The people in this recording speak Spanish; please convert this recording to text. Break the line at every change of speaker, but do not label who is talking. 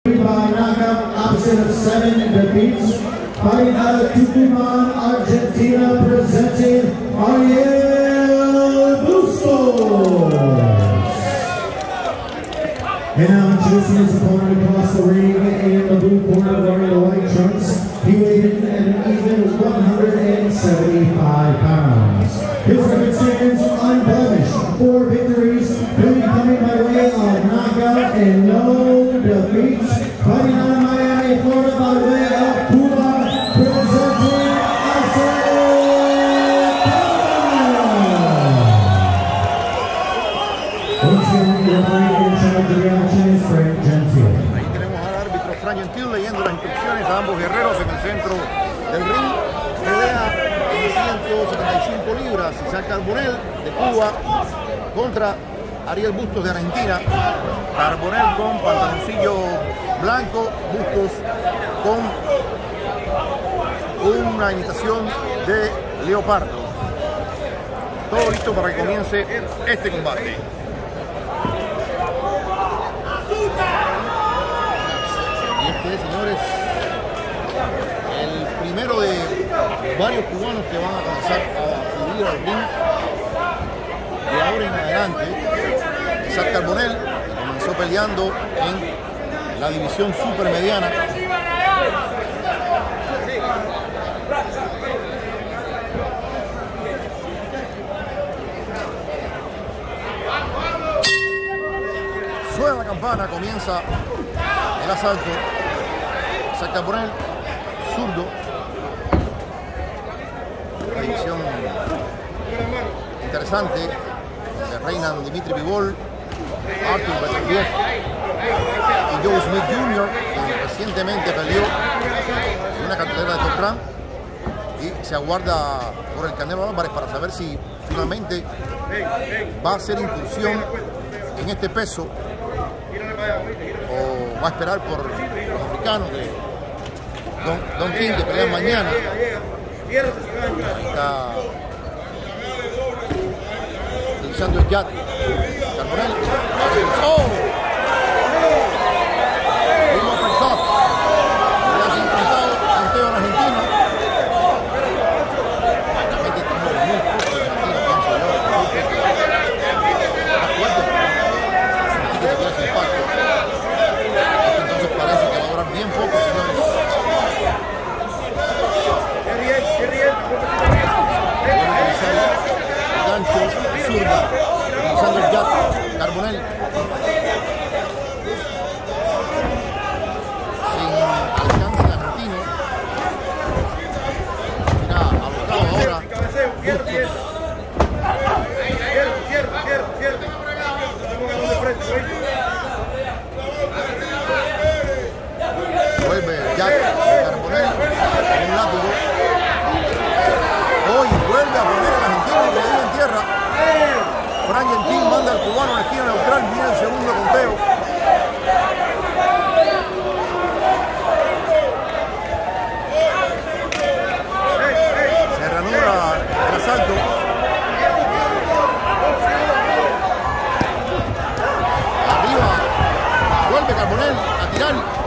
By knockout, opposite of 7 defeats, fighting out of Tucumán, Argentina, presenting Ariel Bustos. And now introducing his opponent across the ring in the blue corner wearing the white trunks. He weighed in at an even 175 pounds. His record stands unblemished, 4 victories, 3 coming by way of knockout and no defeats. Fighting out of Miami, Florida by way of Cuba, presenting
Ahí tenemos al árbitro Frank Gentil leyendo las instrucciones a ambos guerreros en el centro del ring. Pelea en 175 libras, Isaac Carbonell de Cuba contra Ariel Bustos de Argentina. Carbonell con pantaloncillo blanco, Bustos con una imitación de leopardo. Todo listo para que comience este combate. Y este es, señores, el primero de varios cubanos que van a comenzar a subir al ring de ahora en adelante. Isaac Carbonell comenzó peleando en la división supermediana. Suena la campana, comienza el asalto. Isaac Carbonell, zurdo. Una división interesante. Que reinan Dimitri Bivol, Artur Beterbiev y Joe Smith Jr., que recientemente peleó en una cartelera de Top Rank, y se aguarda por el Canelo Álvarez para saber si finalmente va a hacer incursión en este peso o va a esperar por los africanos de Don King, que pelean mañana. Ahí está utilizando el jab Carbonell. ¡Oh! Un uppercut. Le hace intentado anteo en Argentina. Realmente está muy fuerte Argentina, pienso yo. Está fuerte, pero sentí que te queda ese impacto. Entonces parece que va a durar bien poco, señores. Gancho, zurda, utilizando el jab, Carbonell. Sin alcance de argentino. Mira, abocado ahora. Vuelve el jab de Carbonell, un látigo. Hoy vuelve a poner al argentino que vive en tierra. Frank Gentil manda al cubano a la esquina neutral, viene el segundo conteo. Se reanuda el asalto. Arriba, vuelve Carbonell a tirar.